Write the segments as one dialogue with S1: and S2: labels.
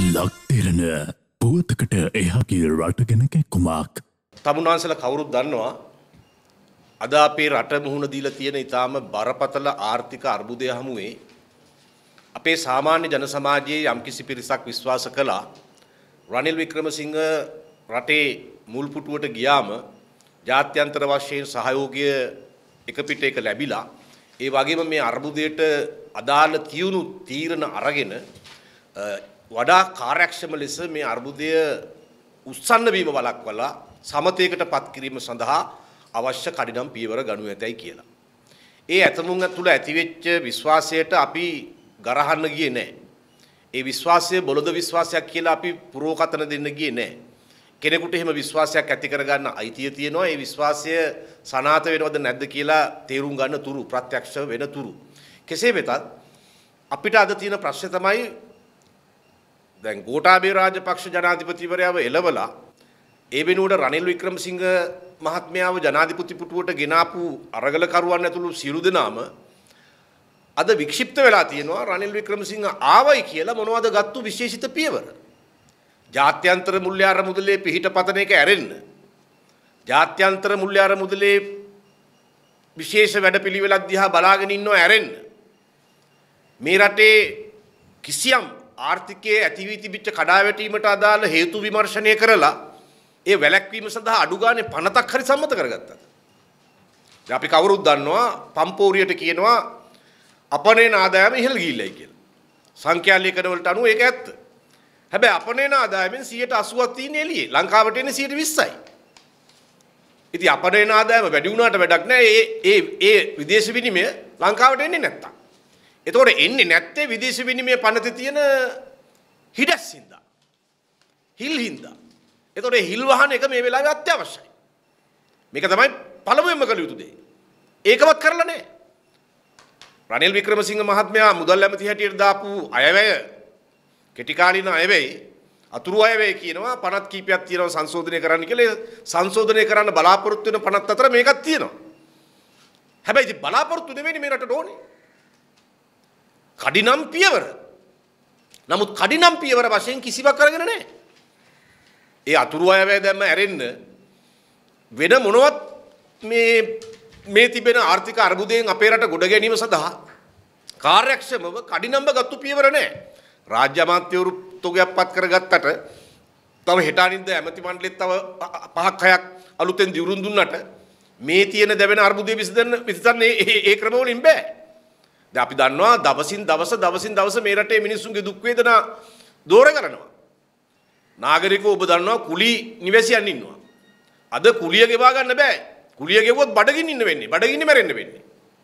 S1: ලක්තිරණ පුවතකට එහාගේ රටගෙන කැක්කුමක්.
S2: තමුන්නාන්සලා කවුරුත් දන්නවා අද අපේ රට මුහුණ දීලා තියෙන ඊටාම බරපතල ආර්ථික අර්බුදය හමුවේ අපේ සාමාන්‍ය ජන සමාජයේ යම්කිසි පිරිසක් විශ්වාස කළා රනිල් වික්‍රමසිංහ රටේ මුල් පුටුවට ගියාම ජාත්‍යන්තර වශයෙන් සහයෝගය එක පිට එක ලැබිලා ඒ වගේම මේ අර්බුදයට අදාළ තියුණු තීරණ අරගෙන වඩා කාර්යක්ෂම ලෙස මේ අර්බුදය උස්සන්න වීම වළක්වලා සමතයකට පත් කිරීම සඳහා අවශ්‍ය කඩිනම් පියවර ගනු ඇතැයි කියලා. ඒ ඇතමුන් තුළ ඇතිවෙච්ච විශ්වාසයට අපි ගරහන්න ගියේ නැහැ. ඒ විශ්වාසය බොළඳ විශ්වාසයක් කියලා අපි පුරෝකතන දෙන්න ගියේ නැහැ. කෙනෙකුට එහෙම විශ්වාසයක් ඇති කරගන්න අයිතිය තියෙනවා. ඒ විශ්වාසය සනාථ වෙනවද නැද්ද කියලා තේරුම් ගන්න තුරු ප්‍රත්‍යක්ෂ වෙන තුරු. කෙසේ වෙතත් අපිට අද තියෙන ප්‍රශ්නේ තමයි දැන් ගෝඨාභය රාජපක්ෂ ජනාධිපතිවරයාව එළවලා ඒ වෙනුවට රනිල් වික්‍රමසිංහ මහත්මයාව ජනාධිපති පුටුවට ගෙනාපු අරගලකරුවන් ඇතුළු සියලු දෙනාම අද වික්ෂිප්ත වෙලා තියෙනවා. රනිල් වික්‍රමසිංහ ආවයි කියලා මොනවද ගත්තු විශේෂිත පියවර? ජාත්‍යන්තර මුල්‍ය අරමුදලේ පිහිට පතන එක ඇරෙන්න. ජාත්‍යන්තර මුල්‍ය අරමුදලේ විශේෂ වැඩපිළිවෙලක් දිහා බලාගෙන ඉන්නව ඇරෙන්න. මේ රටේ කිසියම් ආර්ථිකයේ ඇති වී තිබිච්ච කඩාවැටීමට අදාළ හේතු විමර්ශනය කරලා ඒ වැළැක්වීම සඳහා අඩු ගානේ පනතක් හරි සම්මත කරගත්තා. දැන් අපි කවුරුත් දන්නවා පම්පෝරියට කියනවා අපනේන ආදායම ඉහළ ගිහිල්ලයි කියලා. සංඛ්‍යා ලේඛන වලට අනුව ඒක ඇත්ත. හැබැයි අපනේන ආදායමෙන් 80%ක් තියෙන එළියේ. ලංකාවට එන්නේ 20%යි. ඉතින් අපනේන ආදායම වැඩි වුණාට වැඩක් නැහැ. ඒ විදේශ විනිමය ලංකාවට එන්නේ නැත්තම්. එතකොට එන්නේ නැත්තේ විදේශ විනිමය පනතේ තියෙන හිඩස් හින්දා. හිල් හින්දා. එතකොට හිල් වහන එක මේ වෙලාවේ අත්‍යවශ්‍යයි. මේක තමයි පළමුවෙන්ම කළ යුතු දේ. ඒකවත් කරලා නැහැ. රනිල් වික්‍රමසිංහ මහත්මයා මුදල් ඇමති හැටියට දාපු අයවැය කෙටි කාලින අයවැය අතුරු අයවැය කියනවා පනත් කීපයක් තියෙනවා සංශෝධනය කරන්න කියලා. සංශෝධනය කරන්න බලාපොරොත්තු වෙන පනත් අතර මේකක් තියෙනවා. හැබැයි ඉතින් බලාපොරොත්තු නෙවෙයි මේ රටට ඕනේ. කඩිනම් පියවර. නමුත් කඩිනම් පියවර වශයෙන් කිසිවක් අරගෙන නැහැ. ඒ අතුරු අයවැය දැම්ම ඇරෙන්න වෙන මොනවත් මේ තිබෙන ආර්ථික අර්බුදයෙන් අපේ රට ගොඩ ගැනීම සඳහා කාර්යක්ෂමව කඩිනම්බ ගත්තු පියවර නැහැ. රාජ්‍ය අමාත්‍යවරු තොගයක් පත් කරගත්තට තව හෙට අනිද්ද ඇමති මණ්ඩලෙත් තව 5ක් 6ක් අලුතෙන් දිවුරුම් දුන්නට මේ තියෙන දැවෙන අර්බුදය විසඳන්න ඒ ක්‍රම වලින් බෑ. දැන් අපි දන්නවා දවසින් දවස මේ රටේ මිනිස්සුන්ගේ දුක් වේදනා දෝර කරනවා. නාගරිකව ඔබ දන්නවා කුලී නිවැසියන් ඉන්නවා. අද කුලිය ගෙවා ගන්න බෑ. කුලිය ගෙවුවොත් බඩගින්න ඉන්න වෙන්නේ. බඩගින්න මැරෙන්න වෙන්නේ.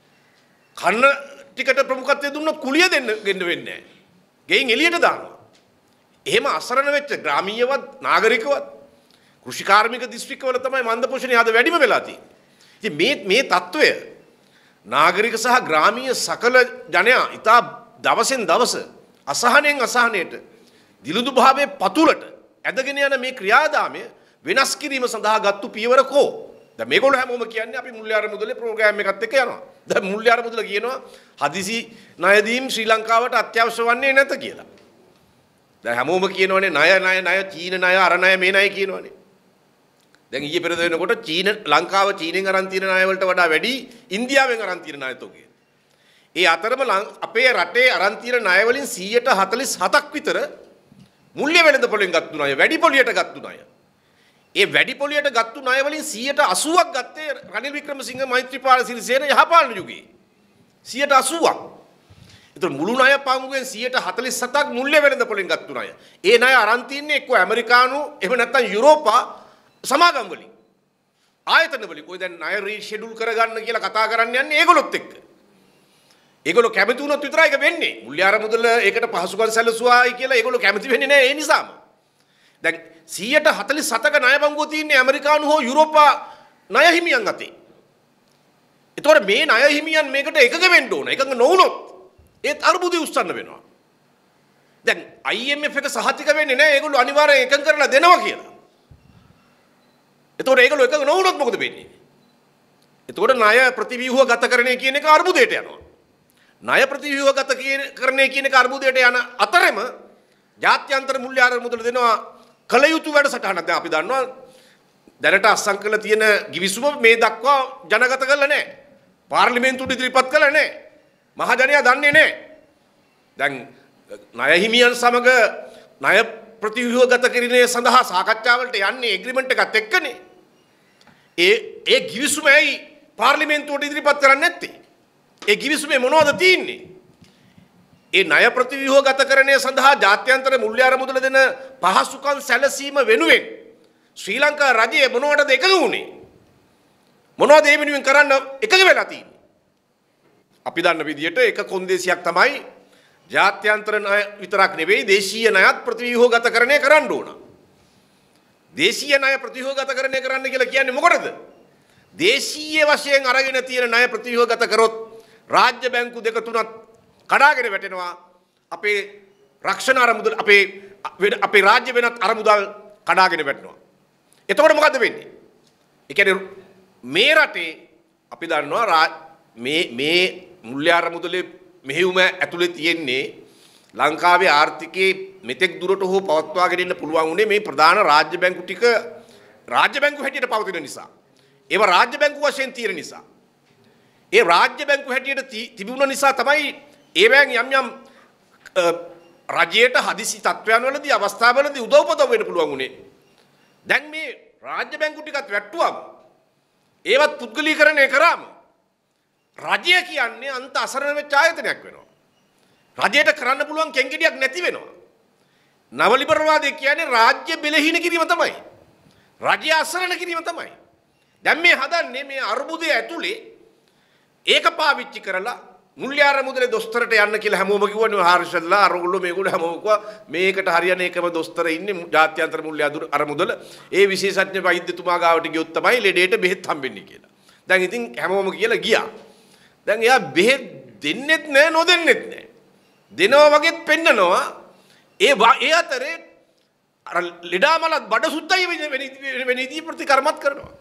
S2: කන්න ටිකට ප්‍රමුඛත්වය දුන්නොත් කුලිය දෙන්න වෙන්නේ නැහැ. ගෙයින් එළියට දානවා. එහෙම අසරණ වෙච්ච ග්‍රාමීයවත් නාගරිකවත් කෘෂිකාර්මික දිස්ත්‍රික්කවල තමයි මන්ද පෝෂණය අද වැඩිම වෙලා තියෙන්නේ. ඉතින් මේ తত্ত্বය නාගරික සහ ග්‍රාමීය සකල ජනයා ඉතා දවසෙන් දවස අසහනෙන් අසහනයට දිලුදු භාවයේ පතුලට ඇදගෙන යන මේ ක්‍රියාදාමය වෙනස් කිරීම සඳහා ගත්තු පියවර කෝ? දැන් මේගොල්ලෝ හැමෝම කියන්නේ අපි මුල්‍ය අරමුදලේ ප්‍රෝග්‍රෑම් එකත් එක්ක යනවා. දැන් මුල්‍ය අරමුදල කියනවා හදිසි ණයදීම් ශ්‍රී ලංකාවට අත්‍යවශ්‍ය වන්නේ නැත කියලා. දැන් හැමෝම කියනවනේ ණය චීන ණය අර ණය මේ ණය කියනවනේ. දැන් ඊයේ පෙරේද වෙනකොට ලංකාව චීනෙන් අරන් තියෙන ණය වලට වඩා වැඩි ඉන්දියාවෙන් අරන් තියෙන ණය තොගය. ඒ අතරම අපේ රටේ අරන් තියෙන ණය වලින් 147ක් විතර මුල්‍ය වෙළඳපොළෙන් ගත්තු ණය වැඩි පොලියට ගත්තු ණය. ඒ වැඩි පොලියට ගත්තු ණය වලින් 80ක් ගත්තේ රනිල් වික්‍රමසිංහ මෛත්‍රීපාල සිරිසේන යහපාලන යුගයේ. 80ක්. ඒතර මුළු ණය පංගුවෙන් 147ක් මුල්‍ය වෙළඳපොළෙන් ගත්තු ණය. ඒ ණය අරන් තින්නේ එක්ක ඇමරිකානු එහෙම නැත්නම් යුරෝපා සමාගම් වලින්. ආයතන වලින්. කොයි දැන් ණය රීෂෙඩියුල් කරගන්න කියලා කතා කරන්න යන්නේ ඒගොල්ලොත් එක්ක. ඒගොල්ලෝ කැමති වුණොත් විතරයි ඒක වෙන්නේ. මුල්‍ය අරමුදල ඒකට පහසුකම් සැලසුවායි කියලා ඒගොල්ලෝ කැමති වෙන්නේ නැහැ ඒ නිසාම. දැන් 147ක ණය බංගුව තියෙන්නේ ඇමරිකානු හෝ යුරෝපා ණය හිමියන් අතේ. ඒතකොට මේ ණය හිමියන් මේකට එකඟ වෙන්න ඕන. එකඟ නොවුනොත් ඒත් අර්බුදය උස්සන්න වෙනවා. දැන් IMF එක සහතික වෙන්නේ නැහැ ඒගොල්ලෝ අනිවාර්යෙන් එකඟ කරලා දෙනවා කියලා. ඒතකොට ඒගොල්ලෝ එකඟ නොවුනොත් මොකද වෙන්නේ? ඒතකොට ණය ප්‍රතිව්‍යුහ ගතකරණය කියන එක අර්බුදයට යනවා. ණය ප්‍රතිව්‍යුහගත කරන්නේ කියන එක අර්බුදයට යන අතරෙම ජාත්‍යන්තර මුල්‍ය අරමුදල දෙනවා කල යුතු වැඩසටහනක්. දැන් අපි දන්නවා දැනට අත්සන් කළ තියෙන ගිවිසුම මේ දක්වා ජනගත කරලා නැහැ. පාර්ලිමේන්තුවට ඉදිරිපත් කළා නැහැ. මහජනයා දන්නේ නැහැ. දැන් ණය හිමියන් සමග ණය ප්‍රතිව්‍යුහගත කිරීමේ සඳහා සාකච්ඡාවලට යන්නේ එග්‍රීමන්ට් එකත් එක්කනේ. ඒ ගිවිසුමයි පාර්ලිමේන්තුවට ඉදිරිපත් කරන්නේ නැත්තේ. ඒ ගිවිසුමේ මොනවද තියෙන්නේ? ඒ ණය ප්‍රතිව්‍යුහගතකරණය සඳහා ජාත්‍යන්තර මුල්‍ය අරමුදල දෙන පහසුකම් සැලසීම වෙනුවෙන් ශ්‍රී ලංකා රජය මොනවටද එකඟ වුණේ? මොනවද ඒ වෙනුවෙන් කරන්න එකඟ වෙලා තියෙන්නේ? අපි දන්න විදිහට එක කොන්දේසියක් තමයි ජාත්‍යන්තර ණය විතරක් නෙවෙයි දේශීය ණයත් ප්‍රතිව්‍යුහගතකරණය කරන්න ඕන. දේශීය ණය ප්‍රතිව්‍යුහගතකරණය කරන්න කියලා කියන්නේ මොකටද? දේශීය වශයෙන් අරගෙන තියෙන ණය ප්‍රතිව්‍යුහගත කරොත් රාජ්‍ය බැංකු දෙක තුනක් කඩාගෙන වැටෙනවා. අපේ රක්ෂණ අරමුදල් අපේ රාජ්‍ය වෙනත් අරමුදල් කඩාගෙන වැටෙනවා. එතකොට මොකද වෙන්නේ? ඒ කියන්නේ මේ රටේ අපි දන්නවා මේ මුල්‍ය අරමුදලේ මෙහෙයුම ඇතුලේ තියෙන්නේ ලංකාවේ ආර්ථිකයේ මෙතෙක් දුරට හෝ පවත්වාගෙන ඉන්න පුළුවන් උනේ මේ ප්‍රධාන රාජ්‍ය බැංකු ටික රාජ්‍ය බැංකු හැටියට පවතින නිසා. ඒව රාජ්‍ය බැංකු වශයෙන් තියෙන නිසා. ඒ රාජ්‍ය බැංකු හැටියට තිබුණ නිසා තමයි ඒවෙන් යම් රජයට හදිසි තත්ත්වයන් වලදී අවස්ථාවලදී උදව්පදව් වෙන්න පුළුවන් උනේ. දැන් මේ රාජ්‍ය බැංකු ටිකත් වැට්ටුවම ඒවත් පුද්ගලීකරණය කරාම රජය කියන්නේ අන්ත අසරණ වෙච්ච ආයතනයක් වෙනවා. රජයට කරන්න පුළුවන් කෙන්ගෙඩියක් නැති වෙනවා. නව ලිබරල්වාදය කියන්නේ රාජ්‍ය බෙලහීන කිරීම තමයි. රජය අසරණ කිරීම තමයි. දැන් මේ හදන්නේ මේ අර්බුදය ඇතුලේ ඒක පාවිච්චි කරලා මුල්‍ය අරමුදලේ දොස්තරට යන්න කියලා හැමෝම කිව්වනේ හර්ෂල්ලා අරගොල්ලෝ මේගොල්ලෝ හැමෝම කිව්වා මේකට හරියන එකම දොස්තර ඉන්නේ ජාත්‍යන්තර මුල්‍ය අරමුදල ඒ විශේෂඥ වෛද්‍යතුමා ගාවට ගියොත් තමයි ලෙඩේට බෙහෙත් හම්බෙන්නේ කියලා. දැන් ඉතින් හැමෝම කියලා ගියා. දැන් එයා බෙහෙත් දෙන්නෙත් නැහැ නොදෙන්නෙත් නැහැ. දෙනවා වගේත් පෙන්නනවා. ඒ අතරේ අර ලෙඩාමලත් බඩ සුද්ධයි වෙනදී ප්‍රතිකර්මත් කරනවා.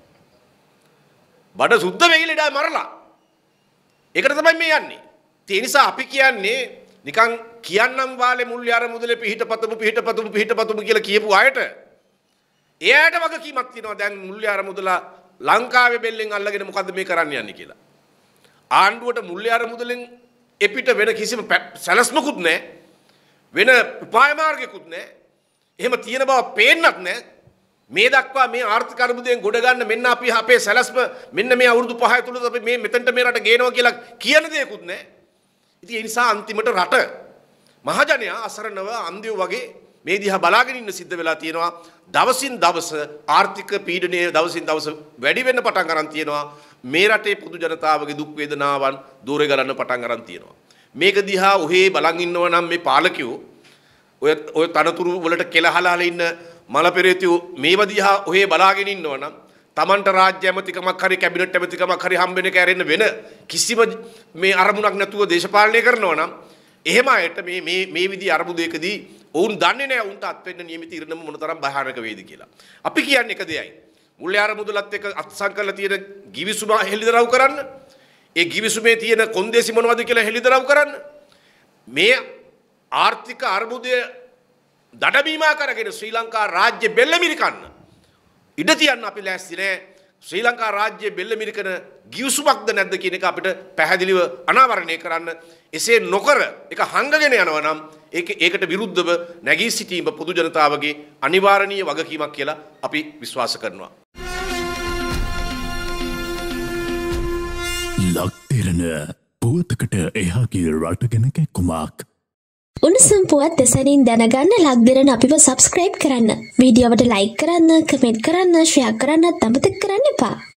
S2: බඩ සුද්ධ වෙයි ලෙඩා මරලා. ඒකට තමයි මේ යන්නේ. ඒ නිසා අපි කියන්නේ නිකන් කියන්නම් වාලේ මුල්‍ය අරමුදලේ පිහිටපතමු කියලා කියපු අයට එයාට වගකීමක් තියෙනවා. දැන් මුල්‍ය අරමුදල ලංකාවේ බෙල්ලෙන් අල්ලගෙන මොකද්ද මේ කරන්න යන්නේ කියලා. ආණ්ඩුවට මුල්‍ය අරමුදලෙන් එපිට වෙන කිසිම සැලැස්මකුත් නැහැ. වෙන උපාය මාර්ගයකුත් නැහැ. එහෙම තියෙන බව පේන්නත් නැහැ. මේ දක්වා මේ ආර්ථික අර්බුදයෙන් ගොඩ ගන්න මෙන්න අපි අපේ සැලැස්ම මෙන්න මේ අවුරුදු 5 තුලද අපි මේ මෙතනට මේ රට ගේනවා කියලා කියන දෙයක්වත් නැහැ. ඉතින් ඒ නිසා අන්තිමට රට මහජනයා අසරණව අන්ධයෝ වගේ මේ දිහා බලාගෙන ඉන්න සිද්ධ වෙලා තියෙනවා. දවසින් දවස ආර්ථික පීඩනය දවසින් දවස වැඩි වෙන්න පටන් ගන්න තියෙනවා. මේ රටේ පොදු ජනතාවගේ දුක් වේදනාවන් දූරේ ගලන්න පටන් ගන්න තියෙනවා. මේක දිහා ඔහේ බලන් ඉන්නවා නම් මේ පාලකයෝ ඔය තනතුරු වලට කෙලහලා ඉන්න මලපෙරේතියෝ මේව දිහා ඔහේ බලාගෙන ඉන්නවා නම් තමන්ට රාජ්‍ය ඇමතිකමක් හරි කැබිනට් ඇමතිකමක් හරි හම්බ වෙන කැරෙන්න වෙන කිසිම මේ අරමුණක් නැතුව දේශපාලනය කරනවා නම් එහෙම අයට මේ විදිහ අරමුදයකදී ඔවුන් දන්නේ නැහැ උන්ට අත් වෙන්න නියමිත ඉරණම මොනතරම් භයානක වේද කියලා. අපි කියන්නේ එක දෙයයි. මුල්‍ය අරමුදලත් එක්ක අත්සන් කරලා තියෙන ගිවිසුම හෙළිදරව් කරන්න. ඒ ගිවිසුමේ තියෙන කොන්දේසි මොනවද කියලා හෙළිදරව් කරන්න. මේ ආර්ථික අර්බුදය දඩමීමා කරගෙන ශ්‍රී ලංකා රාජ්‍ය බෙල්ලමිරිකන්න ඉඩ තියන්න අපි ලෑස්ති නෑ. ශ්‍රී ලංකා රාජ්‍ය බෙල්ලමිරිකන ගිවිසුමක්ද නැද්ද කියන එක අපිට පැහැදිලිව අනාවරණය කරන්න. එසේ නොකර එක හංගගෙන යනවා නම් ඒකට විරුද්ධව නැගී සිටීම පොදු ජනතාවගේ අනිවාර්යනීය වගකීමක් කියලා අපි විශ්වාස කරනවා.
S1: ලක්තිරණ පුවතකට එහාගේ රට ගැන කැක්කුමක්.
S3: උණුසුම් පුවත් දෙසනින් දැනගන්න ලක්දිරණ අපිව සබස්ක්‍රයිබ් කරන්න. වීඩියෝවට ලයික් කරන්න, කමෙන්ට් කරන්න, ෂෙයා කරන්නත් අමතක කරන්න එපා.